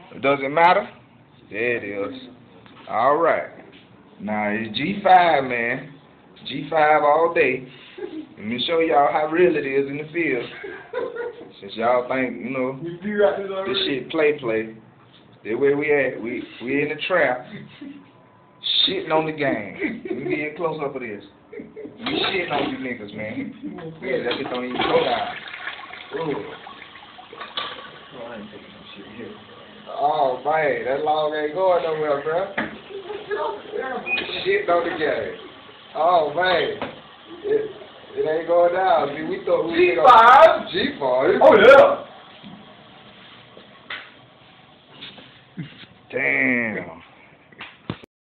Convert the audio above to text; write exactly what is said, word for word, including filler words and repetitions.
It doesn't matter? There it is. Alright. Now it's G five, man. G five all day. Let me show y'all how real it is in the field. Since y'all think, you know, this shit play play. That's where we at. We we in the trap. Shitting on the game. Let me get a close up of this. We shitting on you niggas, man. Yeah, that shit don't even go down. Ooh. Oh, I ain't taking no shit here. Oh, man, that long ain't going nowhere, bro. Shitting on the game. Oh, man. It, it ain't going down. See, we thought we G five. G five. Oh, yeah. Damn.